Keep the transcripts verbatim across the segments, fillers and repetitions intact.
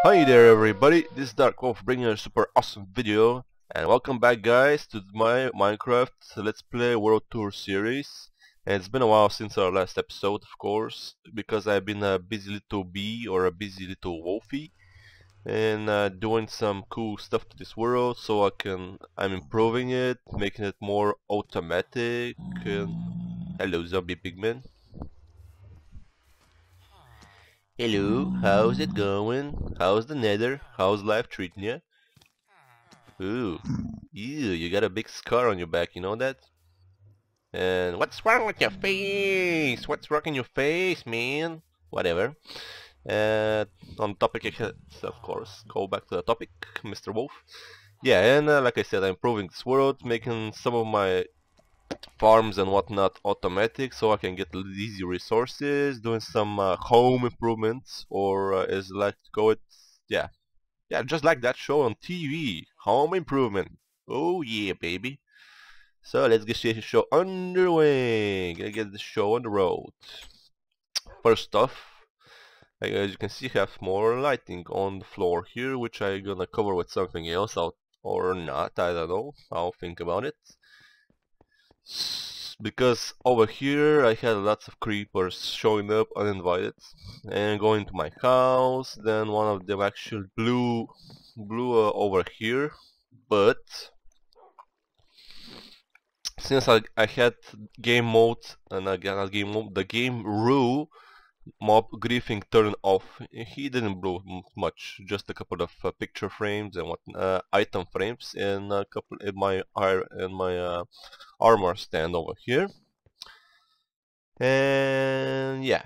Hi there everybody, this is darkwolf bringing a super awesome video, and welcome back guys to my Minecraft Let's Play World Tour series. And it's been a while since our last episode, of course, because I've been a busy little bee or a busy little wolfie and uh, doing some cool stuff to this world, so I can I'm improving it, making it more automatic. And hello zombie pigman. Hello, how's it going? How's the nether? How's life treating you? Ooh, ew, you got a big scar on your back, you know that? And what's wrong with your face? What's wrong in your face, man? Whatever. Uh, on topic, of course. Go back to the topic, Mister Wolf. Yeah, and uh, like I said, I'm improving this world, making some of my farms and whatnot automatic, so I can get easy resources, doing some uh, home improvements, or uh, as I like to call it, yeah, yeah, just like that show on T V, home improvement. Oh yeah, baby. So let's get the show underway. Gonna get the show on the road. First off, as you can see, I have more lighting on the floor here, which I'm gonna cover with something else out or not. I don't know. I'll think about it. Because over here I had lots of creepers showing up uninvited and going to my house. Then one of them actually blew blew uh, over here, but since I, I had game mode and I got game mode, the game rule mob griefing turned off. He didn't blow much, just a couple of uh, picture frames and what uh, item frames and a couple in my in my uh, armor stand over here. And yeah,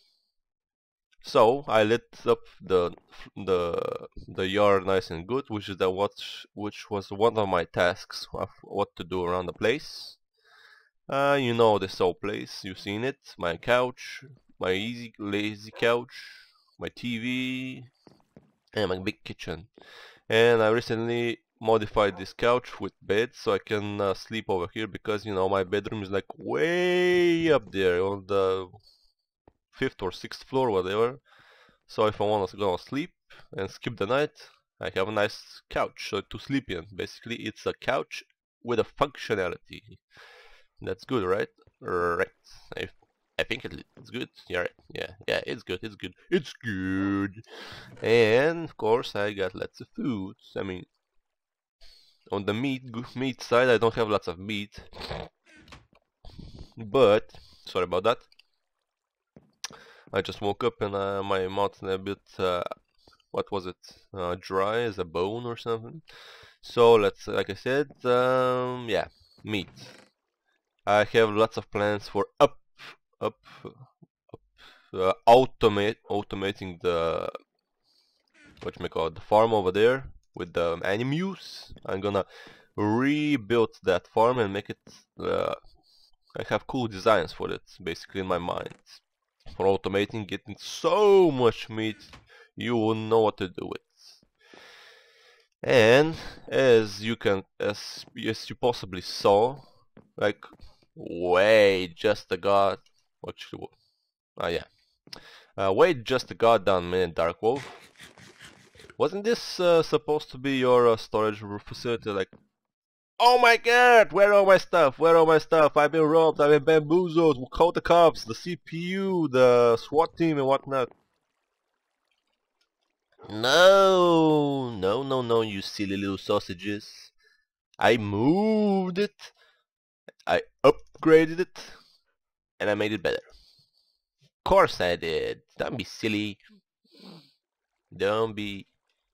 so I lit up the the the yard nice and good, which is the what which was one of my tasks of what to do around the place. Uh, you know this whole place, you've seen it. My couch, my easy lazy couch, my T V, and my big kitchen. And I recently modified this couch with bed so I can uh, sleep over here, because you know my bedroom is like way up there on the fifth or sixth floor, whatever. So if I want to go to sleep and skip the night, I have a nice couch uh, to sleep in. Basically, it's a couch with a functionality. That's good, right? Right. I, I think it's good. Yeah, right. Yeah, yeah, it's good. It's good. It's good. And of course, I got lots of food. I mean, on the meat meat side, I don't have lots of meat, but sorry about that. I just woke up and uh, my mouth's a bit, uh, what was it, uh, dry as a bone or something. So let's, like I said, um, yeah, meat. I have lots of plans for up, up, up, uh, automate, automating the, what you may call it, the farm over there with the animals. I'm gonna rebuild that farm and make it, uh, I have cool designs for it, basically in my mind. For automating, getting so much meat, you wouldn't know what to do with. And as you can, as, as you possibly saw, like, wait just a god, what should, ah yeah, uh, wait just a goddamn minute, darkwolf. Wasn't this uh, supposed to be your uh, storage facility? Like, oh my god, where are my stuff? Where are my stuff? I've been robbed, I've been bamboozled, call the cops, the C P U, the SWAT team and whatnot. No, no, no, no, you silly little sausages. I moved it, I upgraded it, and I made it better. Of course I did. Don't be silly. Don't be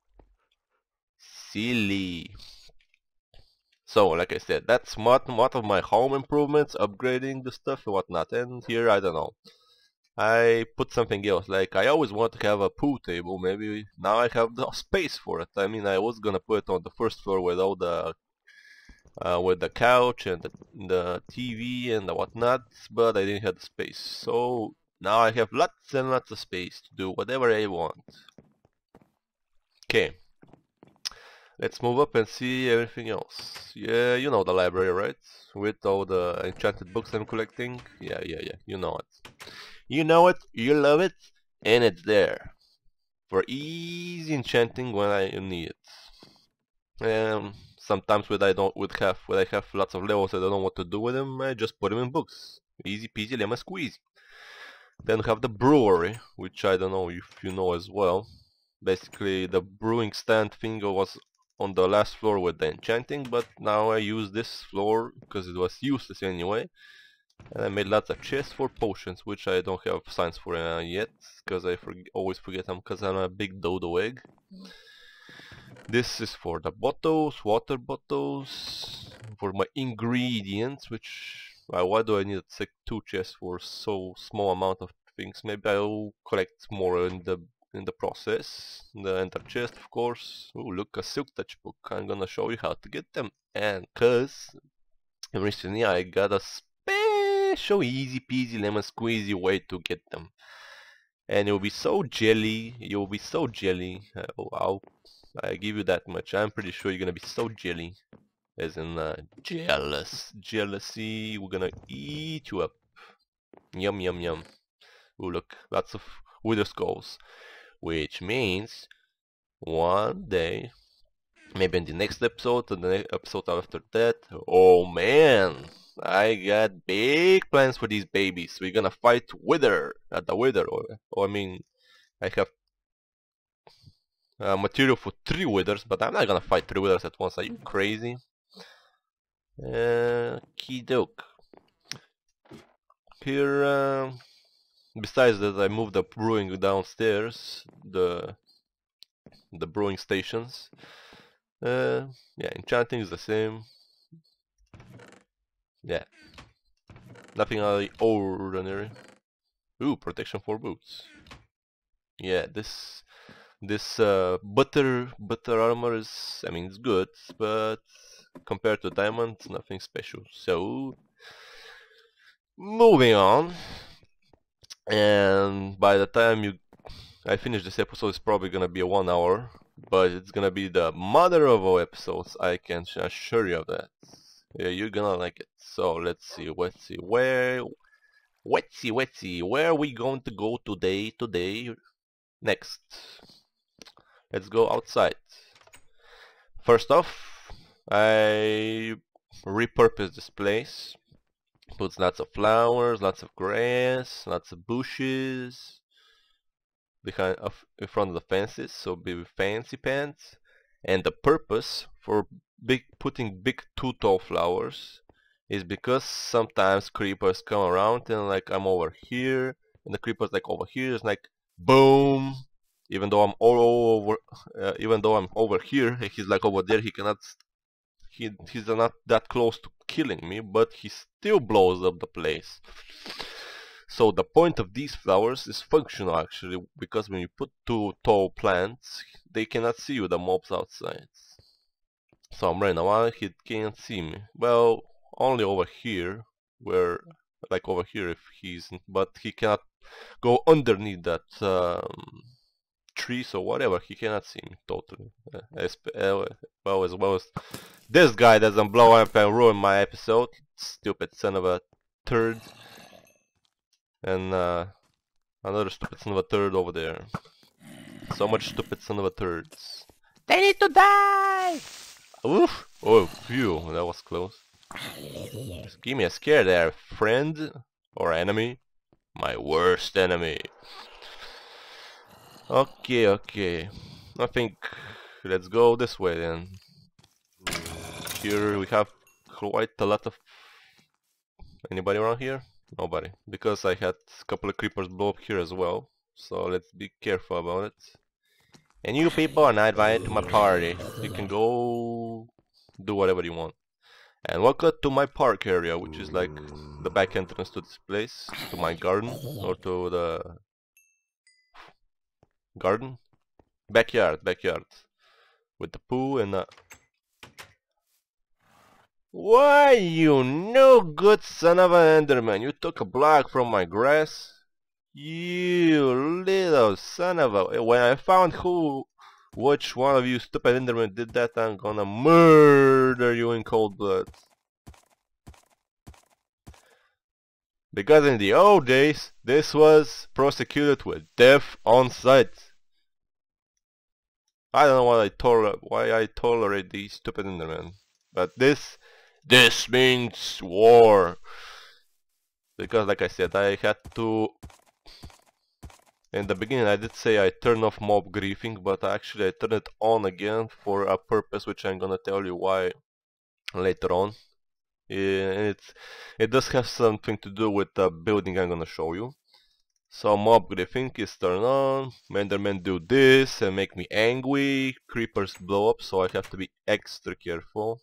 silly. So, like I said, that's what lot of my home improvements, upgrading the stuff and whatnot. And here, I don't know, I put something else. Like, I always wanted to have a pool table. Maybe now I have the space for it. I mean, I was gonna put it on the first floor with all the, uh, with the couch and the, the T V and the whatnot, but I didn't have the space. So now I have lots and lots of space to do whatever I want. Okay. Let's move up and see everything else. Yeah, you know the library, right? With all the enchanted books I'm collecting. Yeah, yeah, yeah. You know it. You know it, you love it, and it's there. for easy enchanting when I need it. Um, sometimes when I don't would have when I have lots of levels I don't know what to do with them, I just put them in books. Easy peasy lemon squeezy. Then we have the brewery, which I don't know if you know as well. Basically, the brewing stand thing was on the last floor with the enchanting, but now I use this floor because it was useless anyway. And I made lots of chests for potions, which I don't have signs for uh, yet, because I forg always forget them, because I'm a big dodo egg. This is for the bottles, water bottles, for my ingredients, which... Uh, why do I need like two chests for so small amount of things? Maybe I'll collect more in the in the process. The enter chest, of course. Oh, look, a silk touch book. I'm gonna show you how to get them. And cause recently I got a special easy peasy lemon squeezy way to get them. And you'll be so jelly. You'll be so jelly. Uh, oh, I'll I give you that much. I'm pretty sure you're gonna be so jelly. As in uh, jealous. Jealousy. We're gonna eat you up. Yum yum yum. Ooh, look, lots of wither skulls. Which means one day, maybe in the next episode, or the next episode after that, oh man, I got big plans for these babies. We're gonna fight wither, at the wither, or, or I mean, I have uh, material for three withers, but I'm not gonna fight three withers at once. Are you crazy? Uh, key doke. Here, uh, besides that, I moved the brewing downstairs, the the brewing stations. Uh, yeah, enchanting is the same. Yeah, nothing out of the ordinary. Ooh, protection for boots. Yeah, this this uh, butter butter armor is, I mean, it's good, but compared to diamond, it's nothing special. So, moving on. And by the time you I finish this episode, it's probably gonna be a one hour, but it's gonna be the mother of all episodes. I can assure you of that. Yeah, you're gonna like it. So let's see, let's see where, let's see, let's see where are we going to go today? Today, next. Let's go outside. First off, I repurposed this place. Puts lots of flowers, lots of grass, lots of bushes behind, uh, in front of the fences, so be fancy pants. And the purpose for big putting big too tall flowers is because sometimes creepers come around and like I'm over here, and the creeper's like over here. It's like boom. Even though I'm all over, uh, even though I'm over here, he's like over there. He cannot. He he's not that close to killing me, but he still blows up the place. So the point of these flowers is functional actually, because when you put two tall plants, they cannot see you, the mobs outside. So I'm running around, he can't see me. Well, only over here, where, like over here if he's, but he cannot go underneath that um, tree, so whatever, he cannot see me totally. Uh, as, uh, well, as well as this guy doesn't blow up and ruin my episode, stupid son of a turd. And uh, another stupid son of a turd over there. So much stupid son of a turds. They need to die! Oof! Oh, phew, that was close. Just give me a scare there, friend or enemy. My worst enemy. Okay, okay. I think let's go this way then. Here we have quite a lot of... Anybody around here? Nobody. Because I had a couple of creepers blow up here as well. So let's be careful about it. And you people are not invited to my party. You can go do whatever you want. And welcome to my park area, which is like the back entrance to this place, to my garden, or to the garden? Backyard, backyard. With the pool and the... Why, you no good son of an Enderman, you took a block from my grass? You little son of a... When I found who, which one of you stupid Endermen did that, I'm gonna murder you in cold blood. Because in the old days, this was prosecuted with death on sight. I don't know why I tolerate why I tolerate these stupid Endermen. But this this means war. Because like I said, I had to in the beginning I did say I turn off mob griefing, but actually I turn it on again for a purpose which I'm gonna tell you why later on. Yeah, and it's it does have something to do with the building I'm gonna show you. So mob griefing is turned on, Endermen do this and make me angry, creepers blow up, so I have to be extra careful.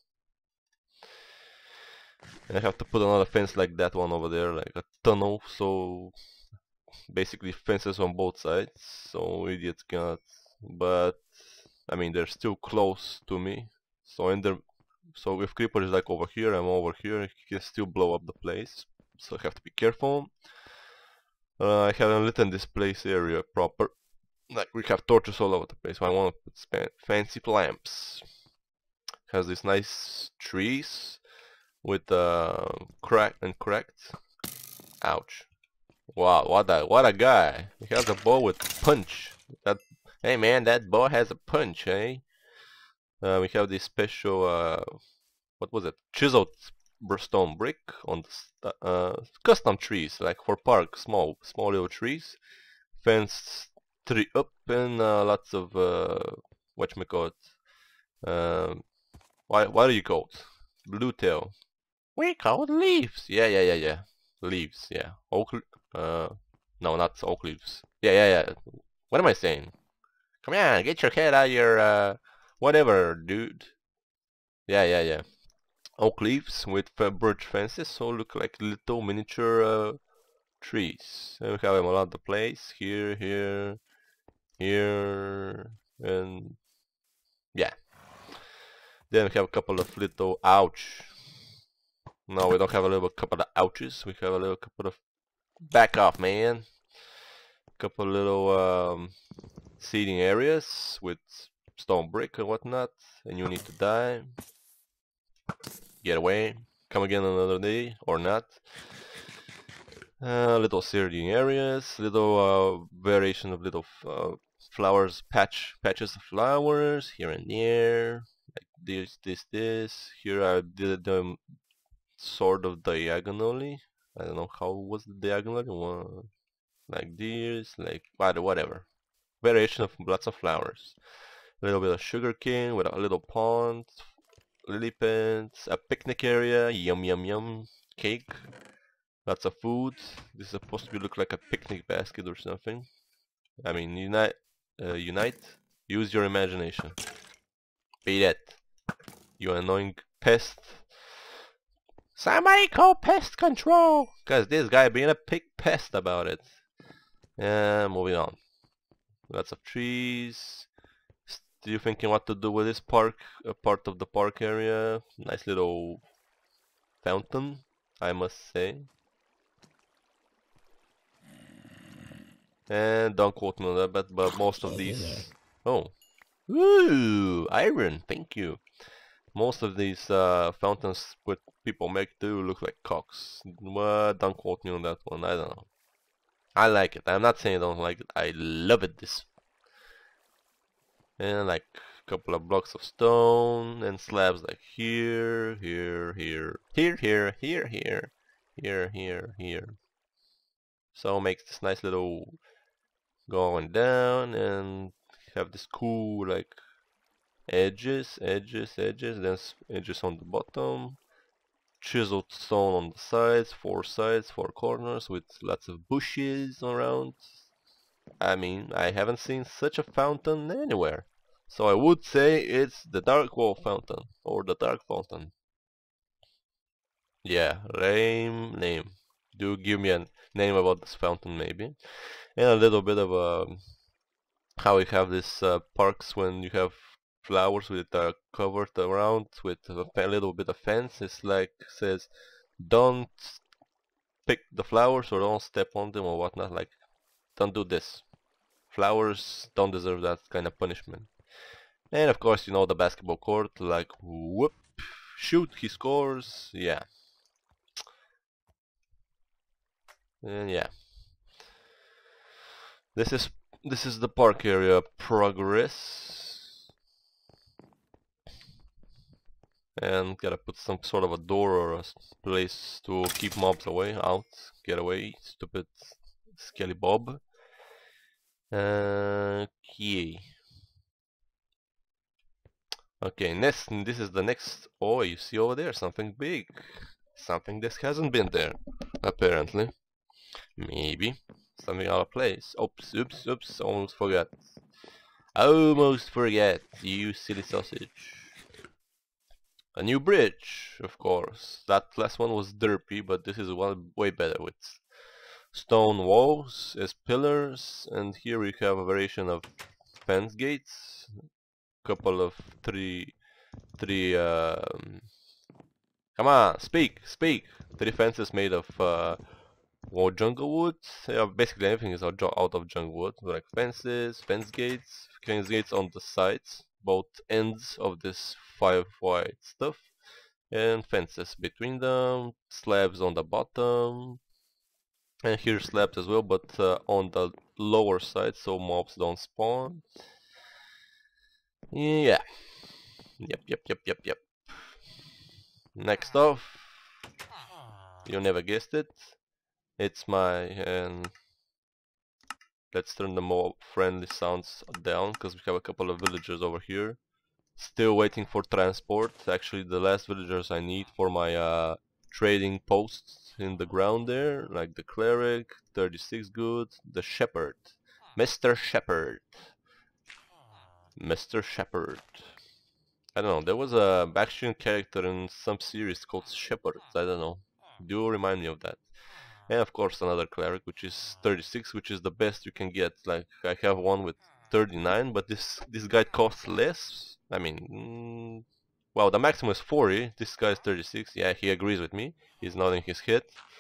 And I have to put another fence like that one over there, like a tunnel, so basically fences on both sides, so idiots cannot, but I mean they're still close to me, so ender, so if creeper is like over here, I'm over here, he can still blow up the place, so I have to be careful. Uh, I haven't lit in this place area proper, like we have torches all over the place, so I want to put fancy lamps. Has these nice trees with uh, crack and cracked. Ouch. Wow, what a what a guy. He has a bow with punch. That hey man, that bow has a punch, eh? Uh, we have this special uh what was it? Chiseled stone brick on the uh custom trees, like for park, small small little trees. Fenced tree up and uh, lots of uh whatchamacallit. Um why why do you call it? Blue tail. We call it leaves. Yeah, yeah, yeah, yeah. Leaves, yeah. Oak, uh, no, not oak leaves. Yeah, yeah, yeah. What am I saying? Come on, get your head out of your, uh, whatever, dude. Yeah, yeah, yeah. Oak leaves with uh, birch fences, so look like little miniature, uh, trees. And we have them all over the place. Here, here, here, and yeah. Then we have a couple of little, ouch. No, we don't have a little couple of ouches. We have a little couple of back off, man. Couple little um, seating areas with stone brick and whatnot, and you need to die. Get away. Come again another day or not. Uh, little seating areas, little uh, variation of little uh, flowers, patch patches of flowers here and there. Like this, this, this. Here I did them sort of diagonally. I don't know how was the diagonally. One like this, like whatever. Variation of lots of flowers. A little bit of sugar cane with a little pond, lily pads, a picnic area, yum yum yum, cake, lots of food. This is supposed to look like a picnic basket or something. I mean, unite, uh, unite. Use your imagination. Beat it, you annoying pest. Somebody call pest control! Cause this guy being a big pest about it. And moving on. Lots of trees. Still thinking what to do with this park, a part of the park area. Nice little fountain, I must say. And don't quote me on that, but, but most of these... Oh. Ooh, iron, thank you. Most of these uh, fountains what people make do look like cocks. Well, don't quote me on that one, I don't know. I like it. I'm not saying I don't like it. I love it. This and like a couple of blocks of stone and slabs like here, here, here, here, here, here, here, here, here, here. So it makes this nice little going down and have this cool like edges, edges, edges, then edges on the bottom. Chiseled stone on the sides, four sides, four corners with lots of bushes around. I mean, I haven't seen such a fountain anywhere. So I would say it's the darkwolf fountain or the dark fountain. Yeah, lame name. Do give me a name about this fountain maybe. And a little bit of a how we have these uh, parks when you have flowers with uh, covered around with a little bit of fence. It's like says don't pick the flowers or don't step on them or whatnot, like don't do this. Flowers don't deserve that kind of punishment. And of course you know the basketball court, like whoop, shoot, he scores, yeah. And yeah. This is this is the park area progress. And gotta put some sort of a door or a place to keep mobs away, out, get away, stupid skelly bob. Uh, okay. Okay, next, this is the next. Oh, you see over there something big. Something that hasn't been there, apparently. Maybe. Something out of place. Oops, oops, oops, almost forgot. Almost forget, you silly sausage. A new bridge, of course. That last one was derpy, but this is one way better with stone walls as pillars, and here we have a variation of fence gates, couple of three, three. Um, come on, speak, speak. Three fences made of uh, well, jungle wood. Yeah, basically everything is out of jungle wood, like fences, fence gates, fence gates on the sides, both ends of this five white stuff, and fences between them, slabs on the bottom, and here slabs as well, but uh, on the lower side, so mobs don't spawn. Yeah. Yep, yep, yep, yep, yep. Next off, you never guessed it. It's my and let's turn the more friendly sounds down because we have a couple of villagers over here still waiting for transport. Actually, the last villagers I need for my uh, trading posts in the ground there, like the cleric, thirty-six good, the shepherd, Mister Shepherd, Mister Shepherd. I don't know, there was a action character in some series called Shepherd, I don't know. Do remind me of that. And of course another cleric, which is thirty-six, which is the best you can get. Like I have one with thirty-nine, but this this guy costs less. I mean, mm, well, the maximum is forty. This guy is thirty-six. Yeah, he agrees with me. He's nodding his head.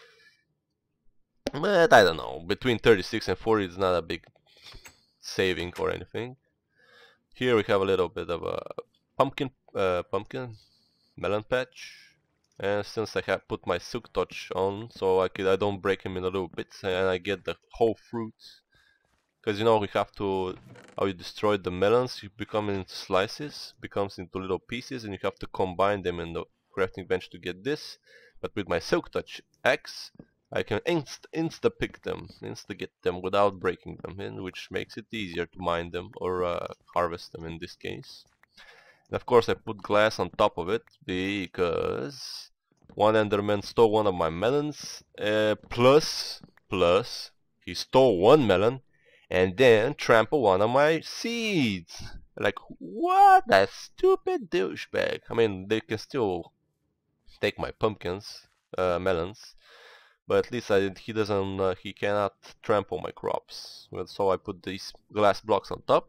But I don't know. Between thirty-six and forty is not a big saving or anything. Here we have a little bit of a pumpkin, uh, pumpkin melon patch. And since I have put my silk touch on, so I, could, I don't break him in a little bits, and I get the whole fruit. Because you know we have to, how you destroy the melons, you become into slices, becomes into little pieces, and you have to combine them in the crafting bench to get this. But with my silk touch axe, I can inst insta pick them, insta get them without breaking them, and which makes it easier to mine them or uh, harvest them in this case. And of course I put glass on top of it because one enderman stole one of my melons, uh, plus, plus, he stole one melon and then trampled one of my seeds. Like, what a stupid douchebag. I mean, they can still take my pumpkins, uh, melons, but at least I, he doesn't, uh, he cannot trample my crops. Well, so I put these glass blocks on top.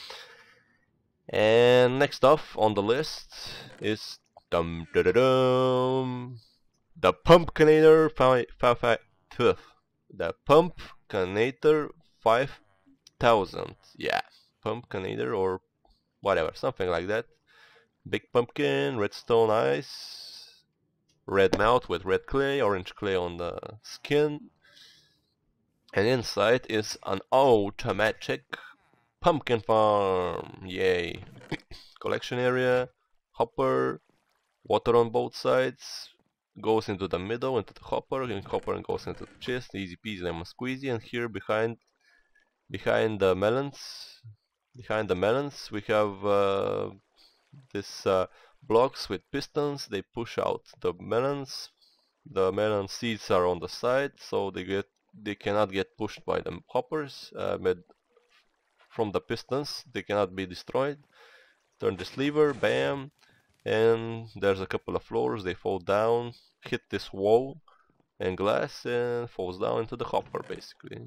And next off on the list is dum da da dum the Pumpkinator five five the Pumpkinator five thousand. Yeah, Pumpkinator or whatever, something like that. Big pumpkin, redstone eyes, red mouth with red clay, orange clay on the skin, and inside is an automatic pumpkin farm. Yay! Collection area, hopper, water on both sides, goes into the middle, into the hopper, and hopper goes into the chest, easy peasy lemon squeezy. And here behind, behind the melons, behind the melons, we have uh, this uh, blocks with pistons. They push out the melons. The melon seeds are on the side, so they get they cannot get pushed by the hoppers. Uh, from the pistons, they cannot be destroyed. Turn this lever, bam, and there's a couple of floors. They fall down, hit this wall and glass, and falls down into the hopper basically.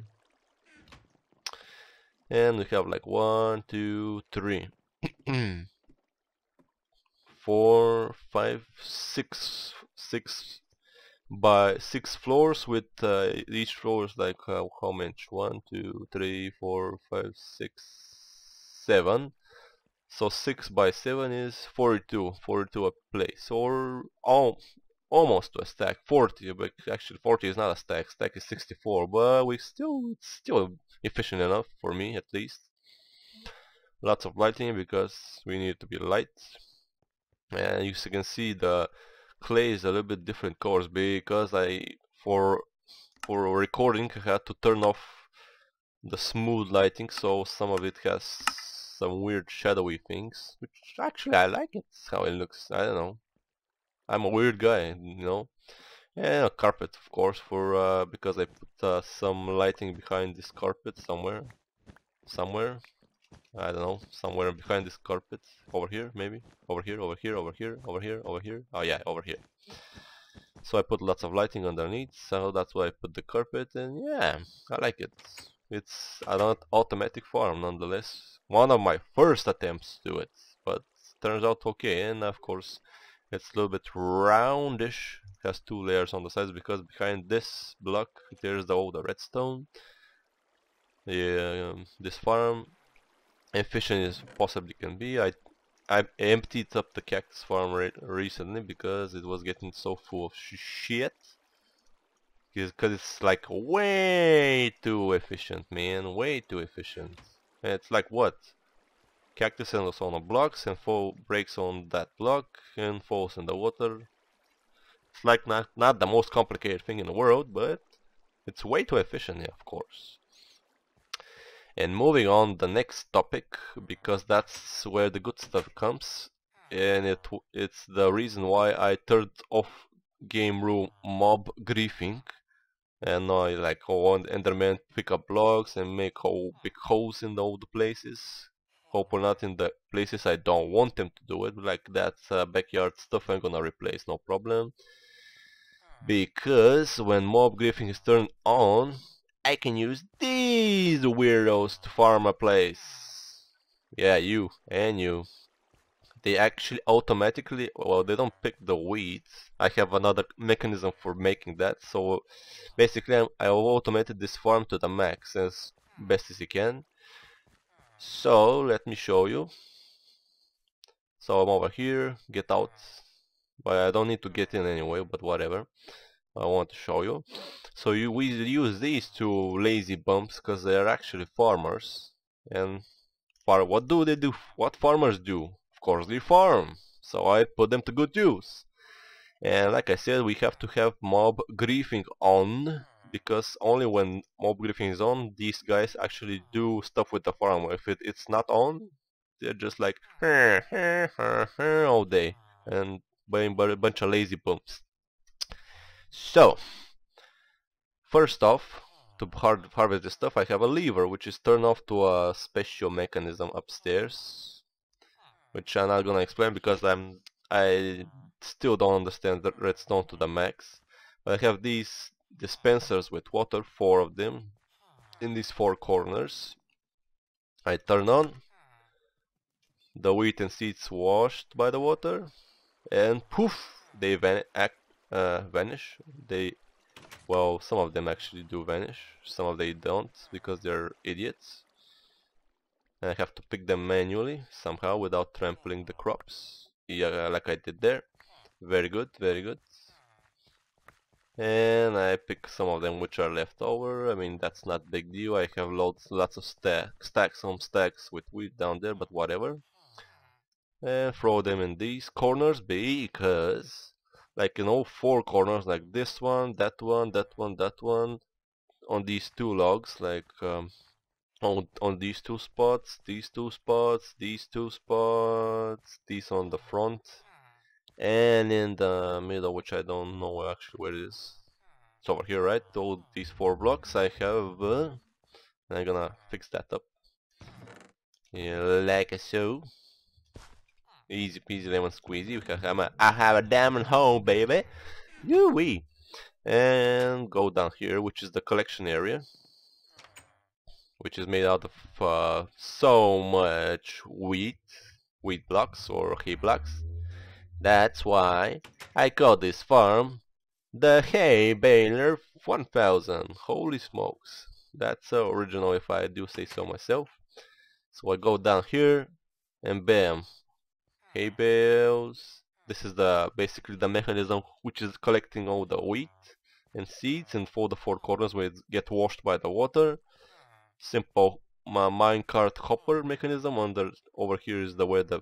And we have like one, two, three, four, five, six, six by six floors with uh, each floor is like uh, how much? One, two, three, four, five, six, seven. So six by seven is forty-two, forty-two a place, or al almost to a stack, forty, but actually forty is not a stack, stack is sixty-four, but we still, it's still efficient enough for me at least. Lots of lighting because we need to be light. And you can see the clay is a little bit different colors because I for for recording I had to turn off the smooth lighting, so some of it has some weird shadowy things, which actually I like it how it looks. I don't know. I'm a weird guy, you know. And a carpet, of course, for uh, because I put uh, some lighting behind this carpet somewhere, somewhere. I don't know, somewhere behind this carpet, over here maybe, over here, over here, over here, over here, over here. Oh yeah, over here. So I put lots of lighting underneath, so that's why I put the carpet, and yeah, I like it. It's an automatic farm nonetheless. One of my first attempts to do it, but turns out okay, and of course it's a little bit roundish. Has two layers on the sides because behind this block there's the old redstone. Yeah, um, this farm, efficient as possibly can be. I I emptied up the cactus farm re recently because it was getting so full of sh shit. Because it's like way too efficient, man, way too efficient. And it's like what? Cactus ends on a blocks and fall breaks on that block and falls in the water. It's like not not the most complicated thing in the world, but it's way too efficient, yeah, of course. And moving on the next topic, because that's where the good stuff comes, and it it's the reason why I turned off game room mob griefing, and I like go on Enderman pick up blocks and make whole big holes in all the places. Hopefully not in the places I don't want them to do it, like that uh, backyard stuff I'm gonna replace, no problem. Because when mob griefing is turned on, I can use these weirdos to farm a place. Yeah, you and you. They actually automatically, well, they don't pick the weeds. I have another mechanism for making that. So basically, I'm, I automated this farm to the max as best as you can. So let me show you. So I'm over here, get out. But I don't need to get in anyway, but whatever. I want to show you. So you we use these two lazy bumps because they are actually farmers. And far what do they do? What farmers do? Of course they farm. So I put them to good use. And like I said, we have to have mob griefing on, because only when mob griefing is on, these guys actually do stuff with the farm. If it, it's not on, they're just like all day and buying a bunch of lazy bumps. So, first off, to har harvest this stuff, I have a lever, which is turned off to a special mechanism upstairs, which I'm not gonna explain because I'm I still don't understand the redstone to the max. But I have these dispensers with water, four of them, in these four corners. I turn on, the wheat and seeds washed by the water, and poof, they van act, uh, vanish. They Well, some of them actually do vanish, some of they don't because they're idiots. And I have to pick them manually somehow without trampling the crops. Yeah, like I did there. Very good, very good. And I pick some of them which are left over. I mean, that's not big deal. I have loads, lots of stack, stacks on stacks with wheat down there, but whatever. And throw them in these corners because, like in all four corners, like this one, that one, that one, that one, on these two logs, like um, on on these two spots, these two spots, these two spots, these on the front, and in the middle, which I don't know actually where it is. It's over here, right? All these four blocks I have. Uh, I'm gonna fix that up. Yeah, like so. Easy peasy lemon squeezy. Because I'm a, I have a diamond home, baby. Yoo wee. And go down here, which is the collection area, which is made out of uh, so much wheat, wheat blocks or hay blocks. That's why I call this farm the Hay Baler one thousand. Holy smokes, that's so original if I do say so myself. So I go down here and bam, hay bales. This is the basically the mechanism which is collecting all the wheat and seeds and for the four corners where it get washed by the water. Simple minecart hopper mechanism. Under over here is the where the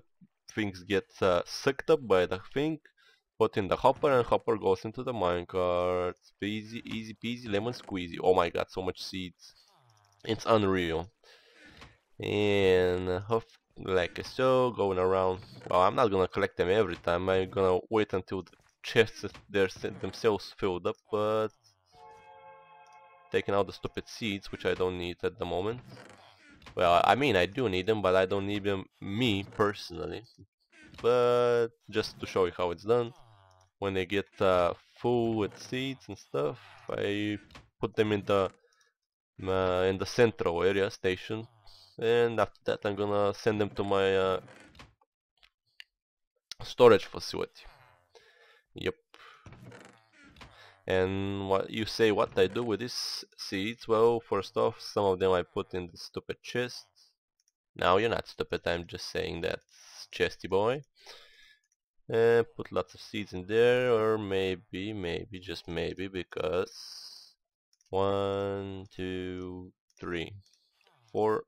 things get uh, sucked up by the thing, put in the hopper, and hopper goes into the minecart. Easy, easy peasy, lemon squeezy. Oh my god, so much seeds. It's unreal. And uh, hof like so, going around. Well, I'm not gonna collect them every time. I'm gonna wait until the chests they're themselves filled up, but taking out the stupid seeds, which I don't need at the moment. Well, I mean, I do need them, but I don't need them me personally. But just to show you how it's done, when they get uh, full with seeds and stuff, I put them in the uh, in the central area station, and after that I'm gonna send them to my uh, storage facility. Yep. And what you say what I do with these seeds? Well, first off, some of them I put in the stupid chest. Now you're not stupid, I'm just saying that, chesty boy. And put lots of seeds in there, or maybe, maybe, just maybe, because one, two, three, four,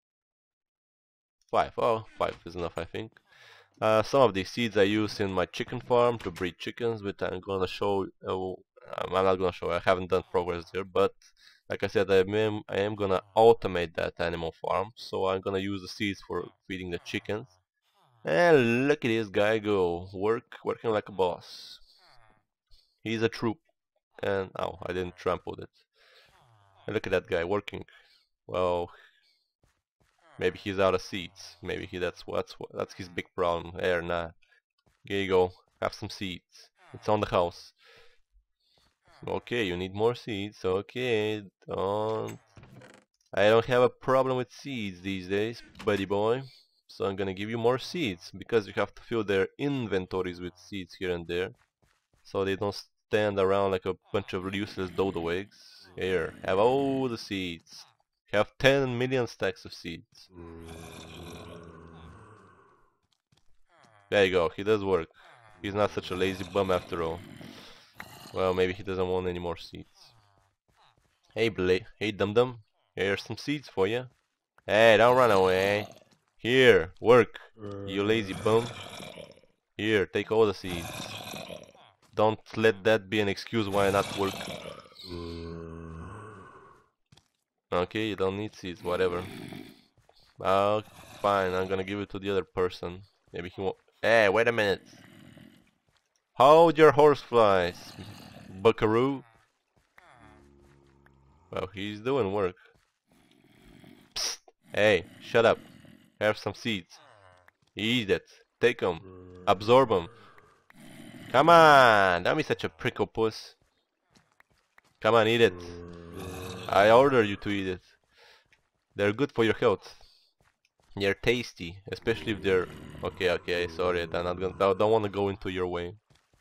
five. Oh, five is enough, I think. Uh, some of these seeds I use in my chicken farm to breed chickens, but I'm gonna show. Uh, I'm not gonna show. I haven't done progress there, but like I said, I am I am gonna automate that animal farm, so I'm gonna use the seeds for feeding the chickens. And look at this guy go, work, working like a boss. He's a troop. And oh, I didn't trample it. And look at that guy working. Well, maybe he's out of seeds. Maybe he that's what's that's his big problem. There, nah. Here you go. Have some seeds. It's on the house. Okay, you need more seeds. Okay, don't. I don't have a problem with seeds these days, buddy boy. So I'm gonna give you more seeds, because you have to fill their inventories with seeds here and there, so they don't stand around like a bunch of useless dodo eggs. Here, have all the seeds. Have ten million stacks of seeds. There you go, he does work. He's not such a lazy bum after all. Well, maybe he doesn't want any more seeds. Hey, Bla hey Dum Dum, here's some seeds for you. Hey, don't run away. Here, work, you lazy bum. Here, take all the seeds. Don't let that be an excuse why not work. Okay, you don't need seeds, whatever. Oh, fine, I'm gonna give it to the other person. Maybe he won't. Hey, wait a minute. Hold your horseflies, buckaroo. Well, he's doing work. Psst. Hey, shut up. Have some seeds. Eat it. Take them. Absorb them. Come on! Don't be such a prickle puss. Come on, eat it. I order you to eat it. They're good for your health. They're tasty, especially if they're... Okay, okay, sorry, I'm not gonna... I don't want to go into your way.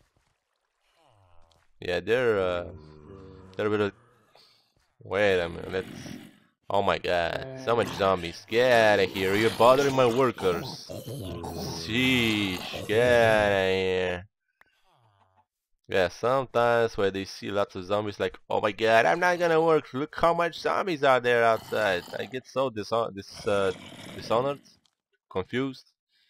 Yeah, they're... Uh, they're a bit of... Wait a minute, let's... Oh my god, so much zombies. Get out of here, you're bothering my workers. Sheesh, get out of here. Yeah, sometimes when they see lots of zombies, like, oh my god, I'm not gonna work, look how much zombies are there outside. I get so dishon dis uh, dishonored, confused.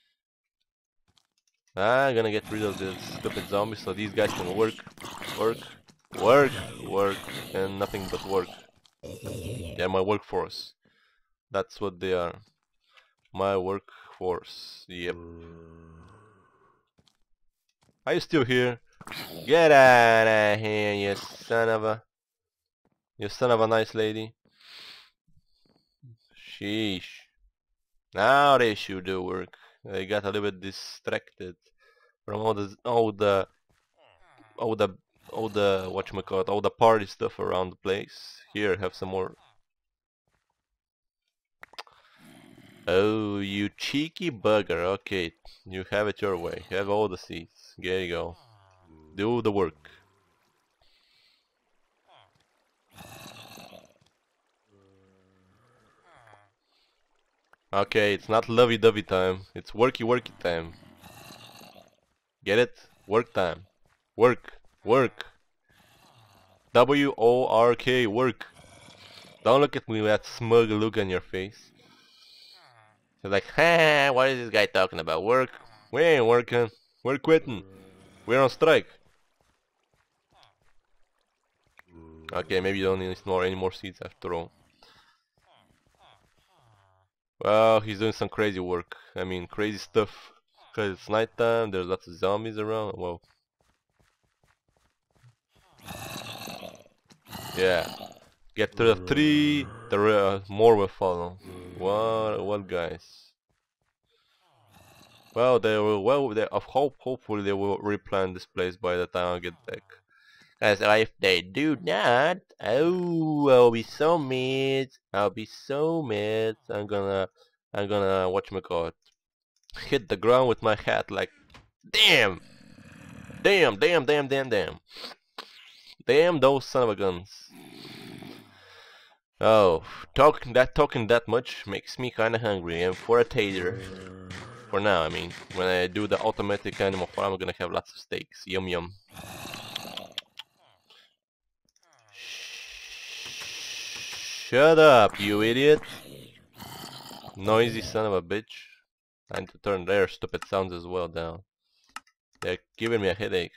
I'm gonna get rid of this stupid zombies so these guys can work, work, work, work, and nothing but work. They're my workforce. That's what they are. My workforce. Yep. Are you still here? Get out of here, you son of a... You son of a nice lady. Sheesh. Now they should do work. I got a little bit distracted from all the... all the... all the... all the... whatchamacallit, all the party stuff around the place. Here, have some more. Oh, you cheeky bugger. Okay, you have it your way. You have all the seeds. There you go. Do the work. Okay, it's not lovey-dovey time. It's worky-worky time. Get it? Work time. Work. Work. W O R K. Work. Don't look at me with that smug look on your face. You're like, huh, what is this guy talking about? Work? We ain't working. We're quitting. We're on strike. Okay, maybe you don't need more any more seeds after all. Well, he's doing some crazy work. I mean, crazy stuff. Cause it's nighttime. There's lots of zombies around. Well, yeah. Get to the tree. The uh, more will follow. What? What guys? Well, they will. Well, they of hope. Hopefully, they will replan this place by the time I get back. As if they do not, oh, I'll be so mad. I'll be so mad. I'm gonna, I'm gonna whatchamacallit, hit the ground with my hat like, damn, damn, damn, damn, damn, damn, damn those son of a guns. Oh, talking that talking that much makes me kinda hungry, and for a tater. For now, I mean, when I do the automatic animal farm, I'm gonna have lots of steaks. Yum yum. Shut up, you idiot! Noisy son of a bitch. I need to turn their stupid sounds as well down. They're giving me a headache.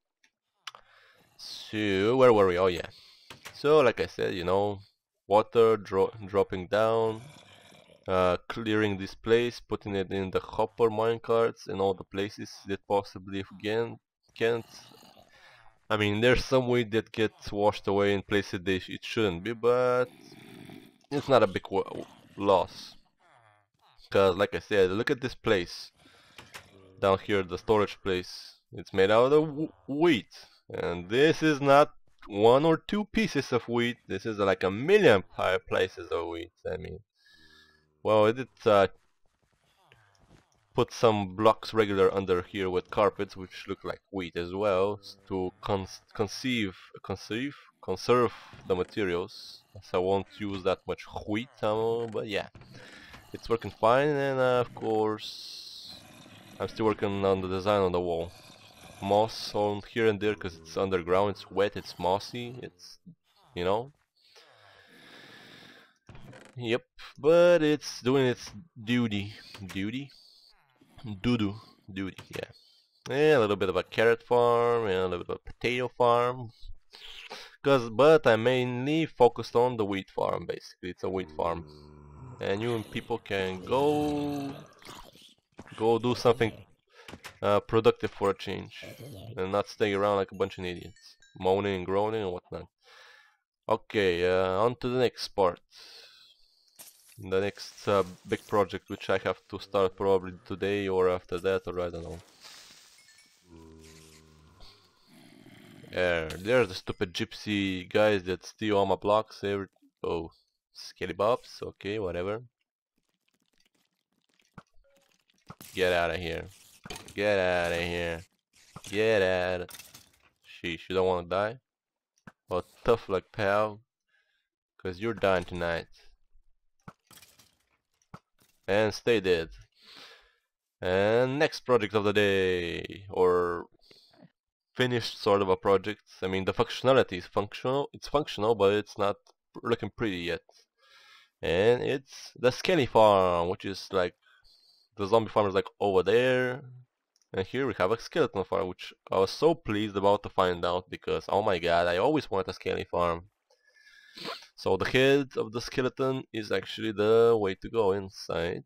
So, where were we? Oh yeah. So, like I said, you know, water dro dropping down, uh, clearing this place, putting it in the hopper minecarts and all the places that possibly can, can't. I mean, there's some weight that gets washed away in places that it shouldn't be, but it's not a big loss. Because, like I said, look at this place. Down here, the storage place. It's made out of wheat. And this is not one or two pieces of wheat. This is like a million places of wheat. I mean, well, it did uh, put some blocks regular under here with carpets, which look like wheat as well, to con conceive, conceive, conserve the materials. So I won't use that much wheat, um, but yeah. It's working fine, and uh, of course I'm still working on the design on the wall. Moss on here and there because it's underground, it's wet, it's mossy, it's, you know. Yep, but it's doing its duty. Duty? Doo-doo. Duty, yeah. And a little bit of a carrot farm, and a little bit of a potato farm. Cause, but I mainly focused on the wheat farm, basically. It's a wheat farm. And you people can go go do something uh, productive for a change, and not stay around like a bunch of idiots, moaning and groaning and whatnot. Okay, uh, on to the next part. The next uh, big project, which I have to start probably today or after that, or I don't know. Yeah, there's the stupid gypsy guys that steal all my blocks every... Oh, skellybobs, okay, whatever. Get out of here. Get out of here. Get out. Sheesh, you don't want to die? Well, tough luck, pal. Cause you're dying tonight. And stay dead. And next project of the day. Or finished sort of a project. I mean, the functionality is functional. It's functional, but it's not looking pretty yet. And it's the Skelly farm, which is like the zombie farm is like over there. And here we have a skeleton farm, which I was so pleased about to find out because, oh my god, I always wanted a skelly farm. So the head of the skeleton is actually the way to go inside.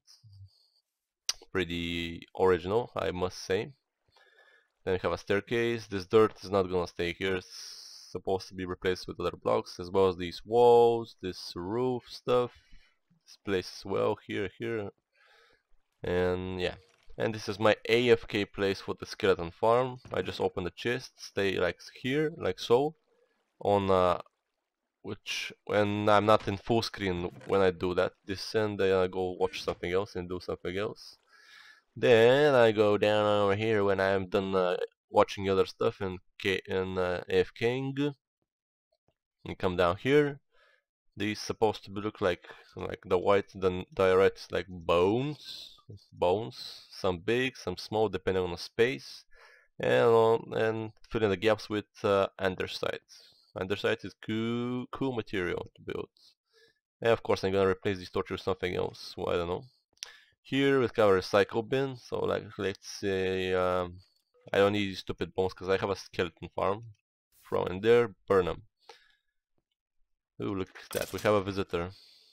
Pretty original, I must say. Then we have a staircase. This dirt is not gonna stay here. It's supposed to be replaced with other blocks, as well as these walls, this roof stuff, this place as well, here, here. And yeah. And this is my A F K place for the skeleton farm. I just open the chest, stay like here, like so, on uh, which when I'm not in full screen when I do that. Descend, then I go watch something else and do something else. Then I go down over here when I'm done uh, watching other stuff and K and uh, AFKing. And come down here. These supposed to look like like the white, the direct like bones. Bones, some big, some small, depending on the space, and on, and fill in the gaps with uh, andesite. Andesite is cool, cool material to build. And of course, I'm gonna replace these torches with something else. Well, I don't know. Here we have a recycle bin, so like let's say um, I don't need these stupid bones because I have a skeleton farm. Throw in there, burn them. Ooh, look at that, we have a visitor.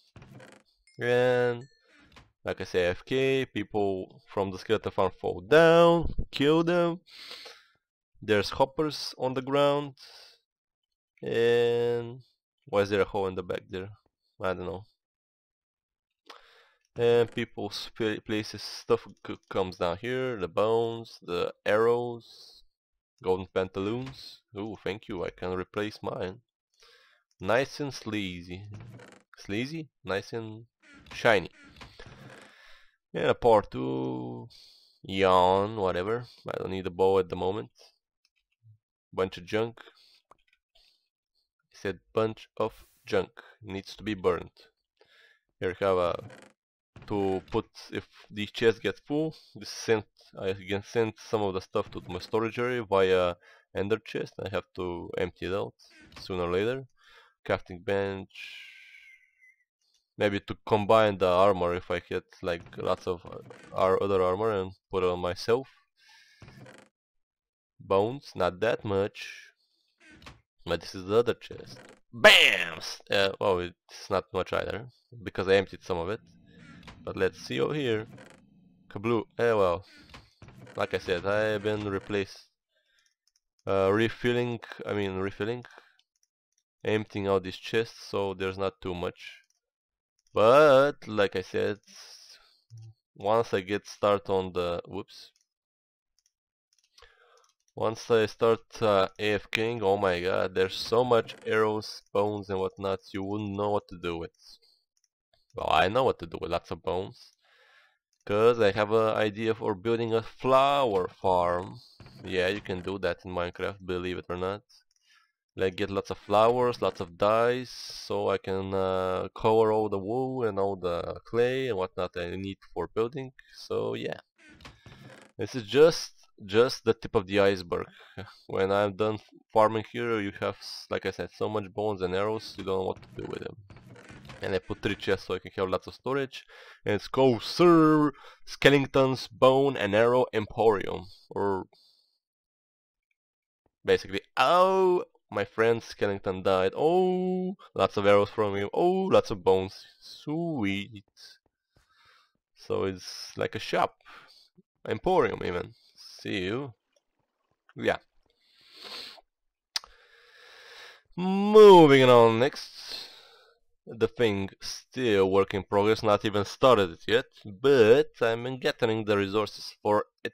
And like I say, A F K, people from the skeleton farm fall down, kill them. There's hoppers on the ground. And why is there a hole in the back there? I don't know. And people's places stuff comes down here, the bones, the arrows, golden pantaloons. Ooh, thank you, I can replace mine. Nice and sleazy. Sleazy? Nice and shiny. And a part two. Yawn, whatever. I don't need a bow at the moment. Bunch of junk. I said bunch of junk. Needs to be burnt. Here we have a to put if the chest gets full. This sent I can send some of the stuff to my storage area via ender chest. I have to empty it out sooner or later. Crafting bench. Maybe to combine the armor if I get like lots of our other armor and put it on myself. Bones, not that much. But this is the other chest. Bam! Uh, oh, it's not much either because I emptied some of it. But let's see over here. Kabloo. Eh, well, like I said, I've been replaced. Uh, refilling, I mean refilling. Emptying out these chests, so there's not too much. But, like I said, once I get started on the... Whoops. Once I start uh, AFKing, oh my god, there's so much arrows, bones and whatnot, you wouldn't know what to do with. Well, I know what to do with lots of bones. Cause I have an idea for building a flower farm. Yeah, you can do that in Minecraft, believe it or not. Like get lots of flowers, lots of dyes, so I can uh, cover all the wool and all the clay and whatnot I need for building. So yeah, this is just just the tip of the iceberg. When I'm done farming here, you have, like I said, so much bones and arrows, you don't know what to do with them. And I put three chests so I can have lots of storage. And it's called Sir Skellington's Bone and Arrow Emporium. Or basically, oh, my friend Skellington died. Oh, lots of arrows from him. Oh, lots of bones. Sweet. So it's like a shop. Emporium even. See you. Yeah. Moving on next. The thing still work in progress, not even started it yet, but I'm gathering the resources for it.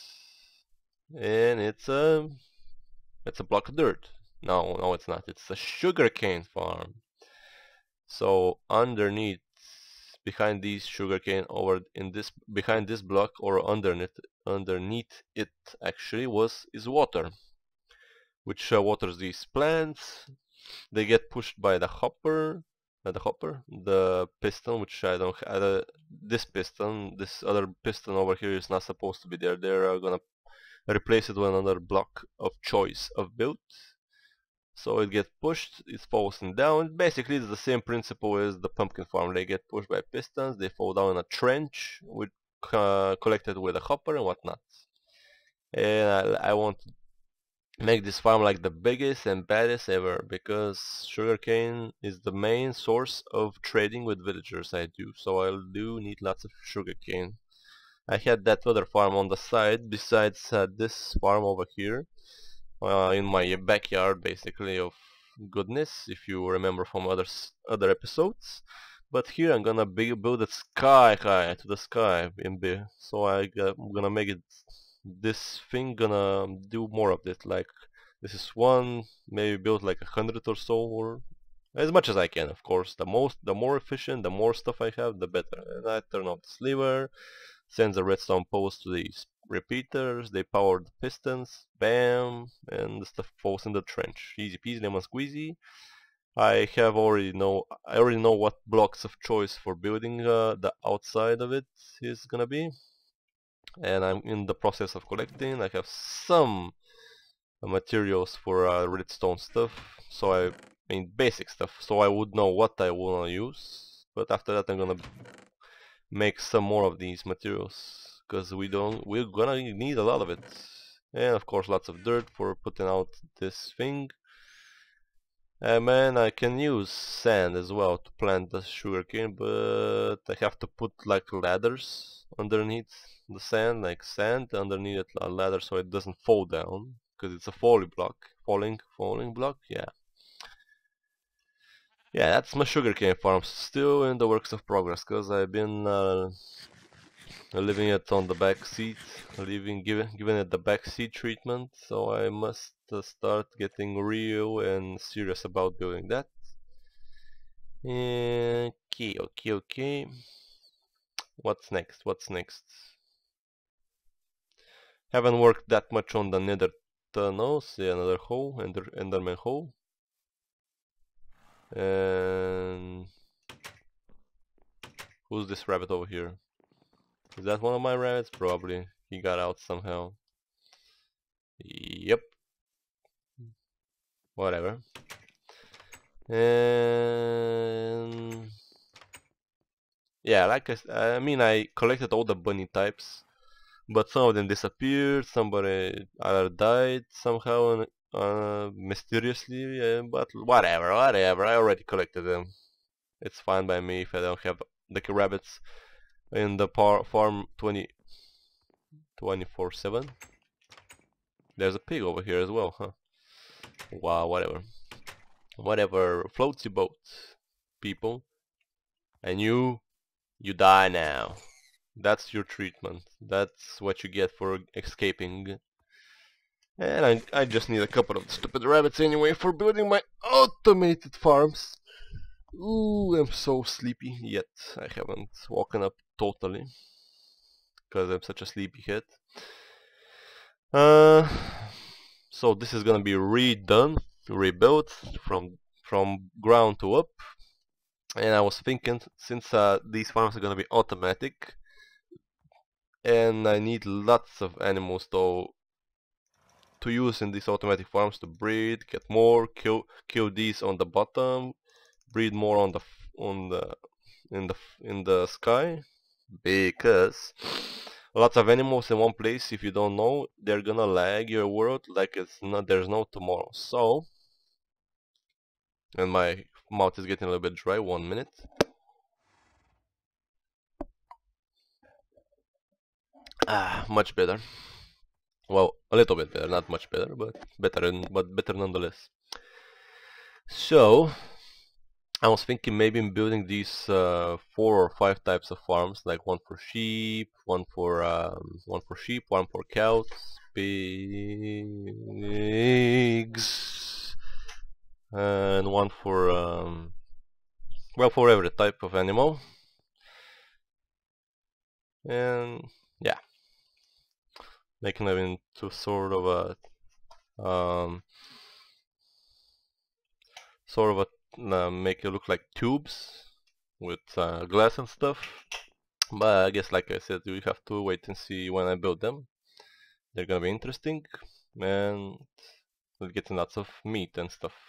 And it's a it's a block of dirt. No, no it's not. It's a sugarcane farm. So underneath, behind these sugarcane, over in this behind this block or underneath underneath it actually was is water, which uh, waters these plants. They get pushed by the hopper. The hopper, the piston, which I don't have, uh, this piston, this other piston over here is not supposed to be there. They're uh, gonna replace it with another block of choice of build. So it gets pushed, it's falling down. Basically, it's the same principle as the pumpkin farm. They get pushed by pistons, they fall down in a trench, with uh, collected with a hopper and whatnot. And I, I want to make this farm like the biggest and baddest ever, because sugarcane is the main source of trading with villagers I do, so I do need lots of sugarcane. I had that other farm on the side besides uh, this farm over here, uh, in my backyard basically of goodness, if you remember from other other episodes. But here I'm gonna build it sky high to the sky in B, so I, I'm gonna make it this thing gonna do more of it. Like this is one, maybe build like a hundred or so, or as much as I can, of course. The most, the more efficient, the more stuff I have, the better. And I turn off the sliver, sends a redstone post to these repeaters. They power the pistons, bam, and the stuff falls in the trench. Easy peasy, lemon squeezy. I have already know, I already know what blocks of choice for building uh, the outside of it is gonna be. And I'm in the process of collecting. I have some materials for uh, redstone stuff, so I, I mean basic stuff, so I would know what I wanna use. But after that I'm gonna make some more of these materials, because we don't we're gonna need a lot of it. And of course lots of dirt for putting out this thing. And man, I can use sand as well to plant the sugarcane, but I have to put like ladders underneath the sand, like sand underneath a ladder so it doesn't fall down, because it's a falling block. Falling, falling block, yeah. Yeah, that's my sugarcane farm, still in the works of progress, because I've been uh, leaving it on the back seat, leaving giving giving it the back seat treatment. So I must uh, start getting real and serious about doing that. Okay, okay, okay. What's next? What's next? Haven't worked that much on the nether tunnels. Yeah, another hole, ender, enderman hole. And who's this rabbit over here? Is that one of my rabbits? Probably. He got out somehow. Yep. Whatever. And yeah, like I, I mean, I collected all the bunny types, but some of them disappeared. Somebody either died somehow uh, mysteriously. Yeah, but whatever, whatever. I already collected them. It's fine by me if I don't have the rabbits in the par farm twenty twenty-four seven. There's a pig over here as well, huh? Wow, whatever. Whatever floats your boat, people. And you, you die now. That's your treatment. That's what you get for escaping. And I, I just need a couple of stupid rabbits anyway for building my automated farms. Ooh, I'm so sleepy, yet I haven't woken up totally, because I'm such a sleepyhead. Uh, so this is gonna be redone, rebuilt from from ground to up. And I was thinking, since uh, these farms are gonna be automatic, and I need lots of animals though to use in these automatic farms to breed, get more, kill kill these on the bottom, breed more on the on the in the in the sky, because lots of animals in one place, if you don't know, they're gonna lag your world like it's not there's no tomorrow. So, and my mouth is getting a little bit dry. One minute. Ah, much better. Well, a little bit better, not much better, but better, but better nonetheless. So, I was thinking maybe in building these uh, four or five types of farms, like one for sheep, one for um, one for sheep, one for cows, pigs, and one for um, well, for every type of animal. And yeah, making them into sort of a um, sort of a uh, make it look like tubes with uh, glass and stuff. But I guess, like I said, we have to wait and see when I build them. They're gonna be interesting, and we'll get lots of meat and stuff.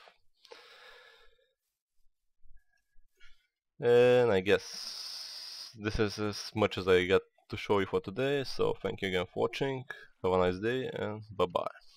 And I guess this is as much as I got to show you for today. So thank you again for watching. Have a nice day, and bye bye.